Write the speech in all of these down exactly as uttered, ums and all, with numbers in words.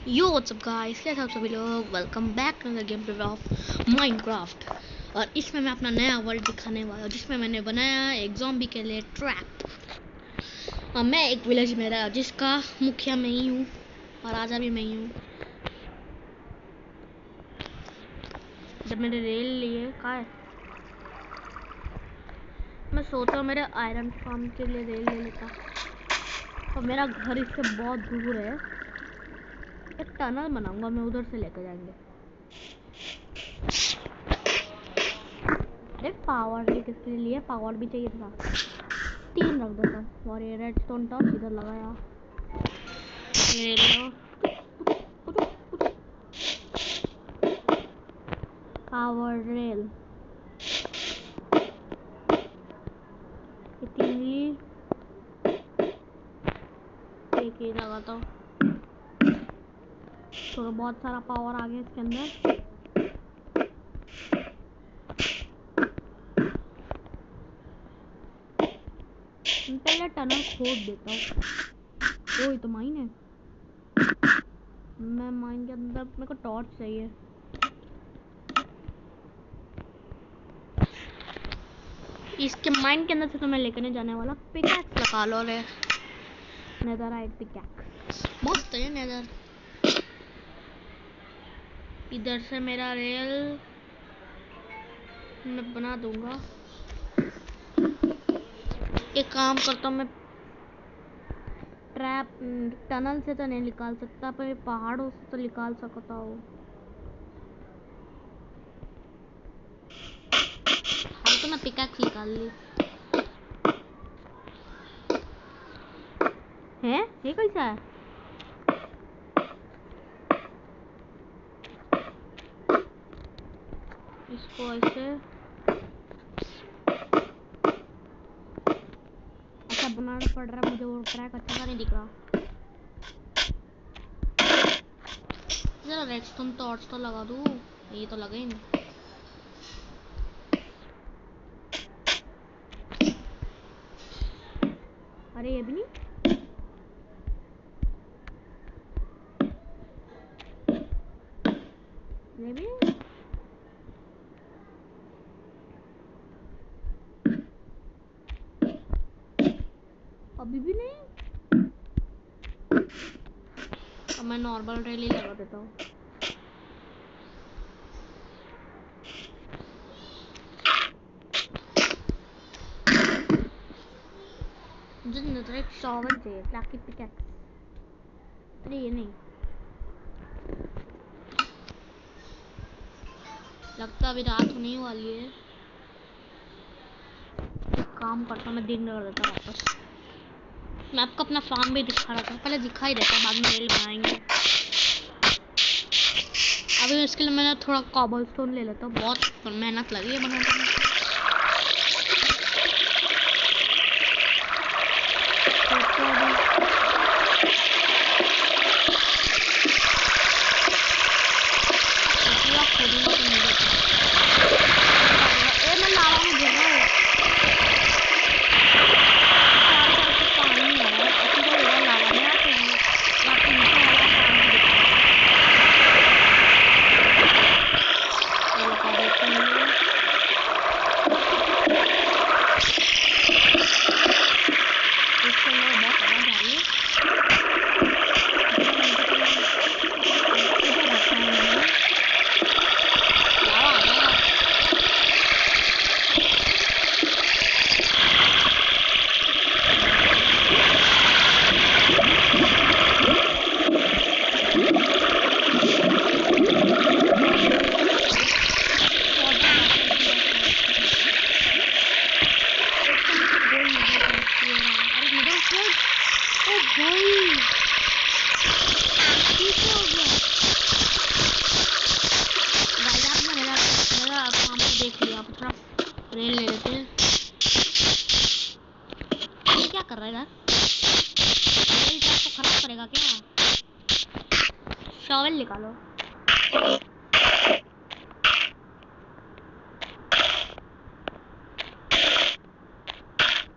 यो WhatsApp guys, कैसे आप सभी लोग। Welcome back to the game play of Minecraft. और इसमें मैं अपना नया वर्ल्ड दिखाने वाला हूँ जिसमें मैंने बनाया है एक ज़ॉम्बी के लिए ट्रैप। और मैं एक विलेज में रहा जिसका मुखिया मैं ही हूँ और राजा भी मैं ही हूँ। जब मैंने रेल लिए कहा है, मैं सोचा हूँ मेरे आयरन फार्म के लिए रेल ले लेता। और मेरा घर इससे बहुत दूर है। एक टनल बनाऊंगा मैं, उधर से लेकर जाएंगे। अरे पावर भी किसके लिए, पावर भी चाहिए था। तीन रख देता हूँ और ये रेड स्टोन टॉप इधर लगाया। ये लो पावर रेल, इतनी एक ही लगाता हूँ। तो बहुत सारा पावर आ गया इसके अंदर। पहले टनल खोद देता हूँ। ओ ये तो माइन है। मैं माइन के अंदर मेरे को टॉर्च चाहिए। इसके माइन के अंदर से तो मैं लेकर नहीं जाने वाला। पिकैक्स लगा लो रे, नेदरराइट पिकैक्स मस्त है नेदर। इधर से मेरा रेल मैं बना दूंगा। एक काम करता हूँ मैं, ट्रैप टनल से तो नहीं निकाल सकता पर पहाड़ों से तो निकाल सकता हूँ। हाँ तो मैं पिकैक्स निकाल ली है। ये कैसा है? इसको ऐसे अच्छा बनाना पड़ रहा है मुझे। वो ट्रैक अच्छा सा नहीं दिख रहा। जरा रेडस्टोन टॉर्च तो लगा दूँ। ये तो लगे ही नहीं। अरे ये भी नहीं। ये भी नहीं। अभी भी नहीं। अब मैं नॉर्मल रेल ही लगा देता हूँ। मुझे नजर एक शॉवर चाहिए ताकि पिकैक्स। अरे ये नहीं लगता, अभी रात होने वाली है। एक काम करता हूँ मैं, दिन कर देता हूँ वापस। मैं आपको अपना फार्म भी दिखा रहा था, पहले दिखा ही देता, बाद में रेल बनाएंगे। अभी इसके लिए मैंने थोड़ा कॉबलस्टोन ले लेता हूँ, बहुत मेहनत लगी है बनाने में। देख लिया, अब थोड़ा रेल ले लेते हैं। ये क्या कर रहा है यार? रेल ट्रैक को खराब करेगा क्या? शॉवेल निकालो।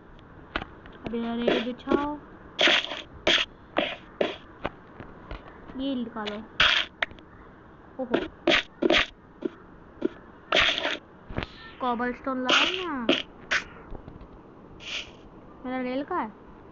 अभी रेल बिछाओ। ये निकालो। ओहो कॉबलस्टोन लाओ ना। मेरा रेल का है।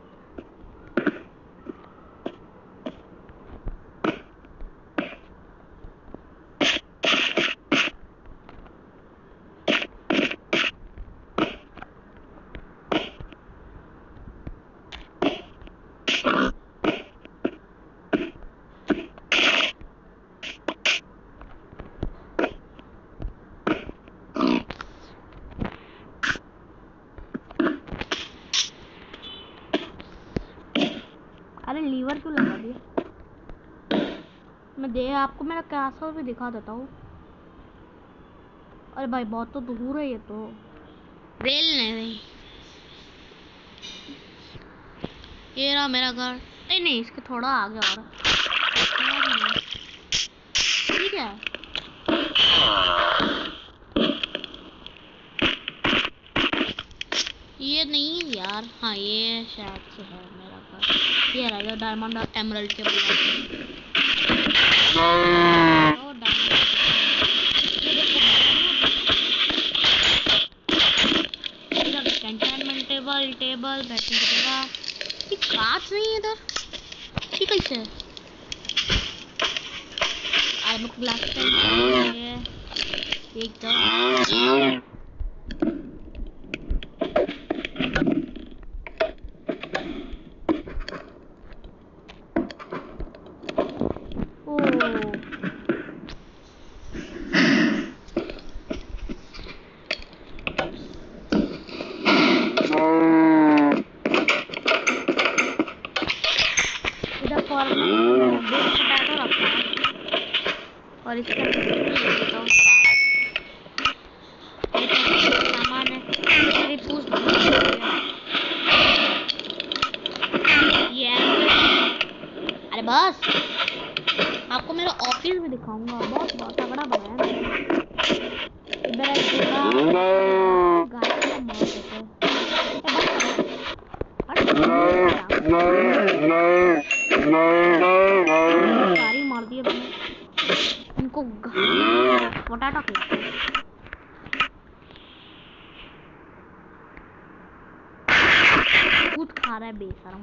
अरे लीवर क्यों लगा दिया? मैं दे आपको मेरा कैसल भी दिखा देता हूँ। अरे भाई बहुत तो दूर है ये तो। रेल नहीं, ये रहा मेरा घर। नहीं नहीं इसके थोड़ा आगे और ठीक है। ये नहीं यार, हाँ ये शायद से है मेरा घर। ये रहा डायमंड और एमरल्ड के एन्चेंटमेंट टेबल टेबल बैठने की जगह। ये कांच नहीं है इधर, ये कैसे है? अरे मेरे को ग्लास चाहिए एकदम। और इसका सामान है मेरी पूछ ये। अरे बस आपको मेरा ऑफिस भी दिखाऊंगा, बहुत बहुत तगड़ा बनाया है। इधर सारी मार दिए तुमने इनको पोटैटो खिलाते हैं। खुद खा रहा है बेशरम।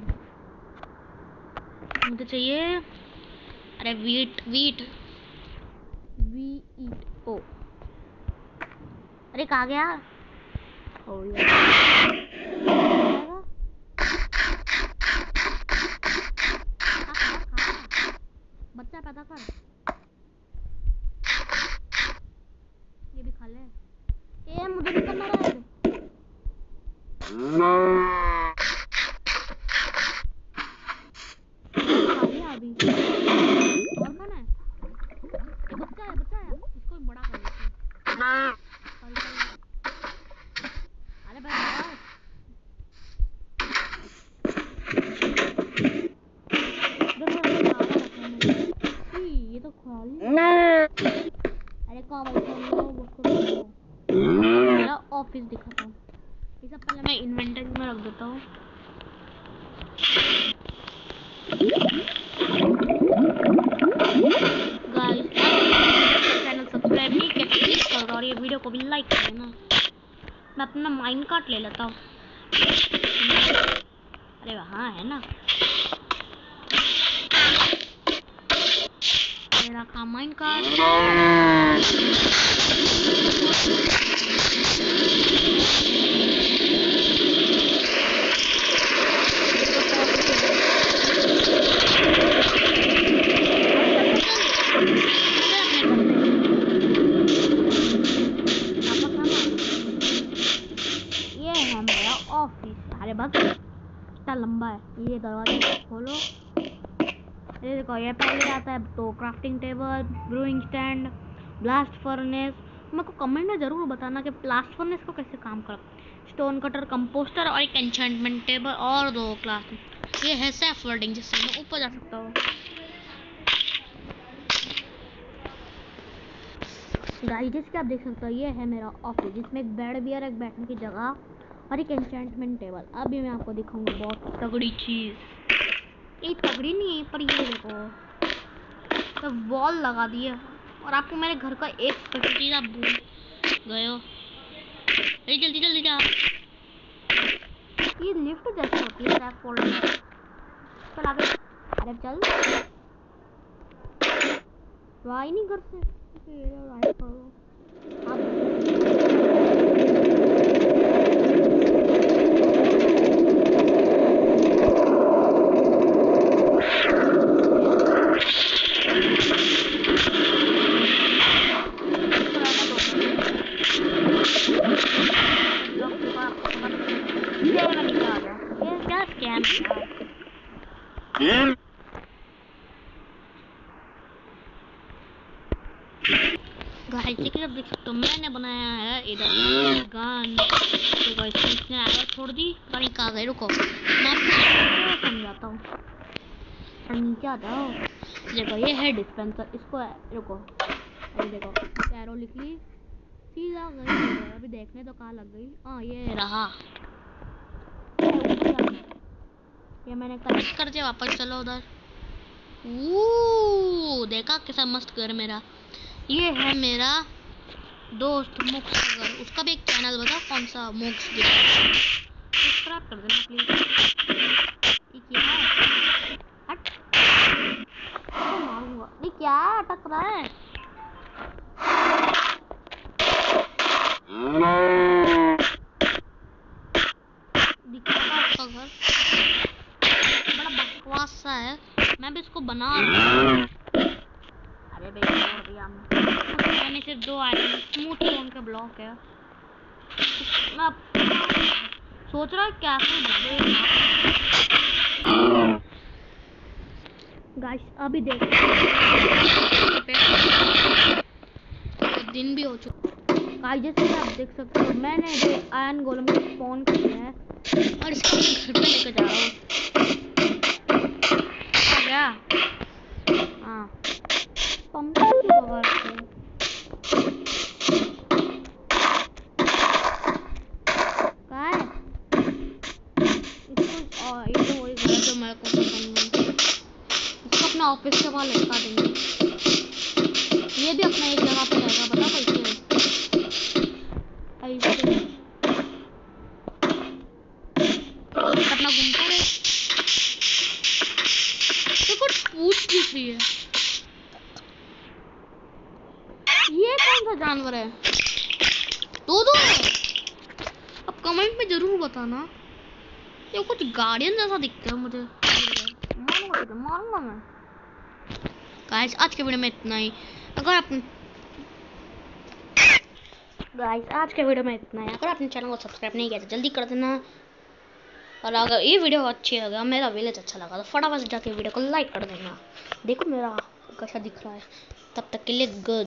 मुझे चाहिए अरे वीट वीट वी ईट ओ। अरे कहाँ गया? ओ यार बच्चा पैदा कर, ये भी खा ले। ए मुझे भी करना रहा है। अभी और खाना है। बच्चा है बच्चा है इसको बड़ा कर लेते हैं। अरे भाई ये तो खाली। अरे मेरा ऑफिस दिखाता हूँ। ये सब पहले मैं इन्वेंटरी में रख देता हूँ। गाइस चैनल सब्सक्राइब नहीं किया प्लीज करो और ये वीडियो को भी लाइक कर देना। मैं अपना माइन कार्ट ले लेता हूँ। अरे हाँ है ना मेरा का माइन कार्ट। ये है मेरा ऑफिस। अरे बस इतना लंबा है। ये दरवाजा खोलो। ये देखो ये पहले आता है तो crafting table, brewing stand, blast furnace. मेरे को कमेंट में जरूर बताना कि ब्लास्ट फर्नेस को कैसे काम कर। स्टोन कटर, कंपोस्टर और एक एन्चेंटमेंट टेबल और दो क्लास। ये है सैफवर्डिंग जिससे मैं ऊपर जा सकता हूँ। गाइस जैसे आप देख सकते हो ये है मेरा ऑफिस जिसमें एक बेड भी है, एक बैठने की जगह और एक एन्चेंटमेंट टेबल। अभी मैं आपको दिखाऊंगा बहुत तगड़ी चीज। ये तगड़ी नहीं है पर ये देखो तो वॉल लगा दिए और आपको मेरे घर का एक चीज आप भूल गए हो। अरे जल्दी जल्दी जा। ये लिफ्ट जैसे होती है ट्रैप फोल्ड में। चल आगे। अरे चल राय नहीं घर से राय करो गाइस की देख सकते हो मैंने बनाया है इधर गन। तो गाइस इसने आगे छोड़ दी गाड़ी कहाँ गई। रुको मैं आपको समझाता हूँ और नीचे आ जाओ। देखो ये है डिस्पेंसर इसको रुको अभी देखो एरो लिख ली सीधा गई। अभी देखने तो कहाँ लग गई। हाँ ये रहा ये मैंने कनेक्ट कर दिया। वापस चलो उधर। वो देखा कैसा मस्त घर मेरा। ये है मेरा दोस्त मोक्ष का घर। उसका भी एक चैनल बताओ कौन सा मोक्ष सब्सक्राइब कर देना प्लीज। ये क्या है हट तो मारूंगा। ये क्या है अटक रहा है। दिखाता उसका घर बड़ा बकवास सा है। मैं भी इसको बना अरे भाई छोड़ दिया मैंने सिर्फ दो आइटम स्मूथ स्टोन का ब्लॉक है। मैं सोच रहा कैसे गाइस अभी देख दिन भी हो चुका गाइस। जैसे आप देख सकते हो मैंने आयरन गोलम को स्पॉन कर दिया है और इसको घर पे लेकर जा रहा हूँ। क्या हाँ पंप जो मेरे को इसको अपना ऑफिस के बाहर लटका देंगे। ये भी अपना एक जगह पे रहेगा बता कैसे ऐसे अपना घूमता रहे। तो कुछ पूछ दिख रही है। ये कौन सा जानवर है। दो दो है। अब कमेंट में जरूर बताना। ये कुछ गार्डियन जैसा दिखता है मुझे। मारूंगा मारूंगा मैं। गाइस आज के वीडियो में इतना ही। अगर आप गाइस आज के वीडियो में इतना ही। अगर आपने चैनल को सब्सक्राइब नहीं किया तो जल्दी कर देना। और अगर ये वीडियो अच्छी लगा मेरा विलेज अच्छा लगा तो फटाफट जाके वीडियो को लाइक कर देना। देखो मेरा कैसा दिख रहा है। तब तक के लिए गुड।